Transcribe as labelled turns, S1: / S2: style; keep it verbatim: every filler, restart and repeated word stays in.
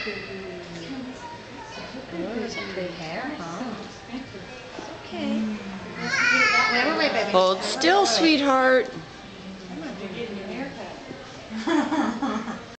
S1: Oh, that's some pretty hair, huh? Okay. Wait, wait, baby.
S2: Hold still, sweetheart.
S1: I'm not getting your haircut.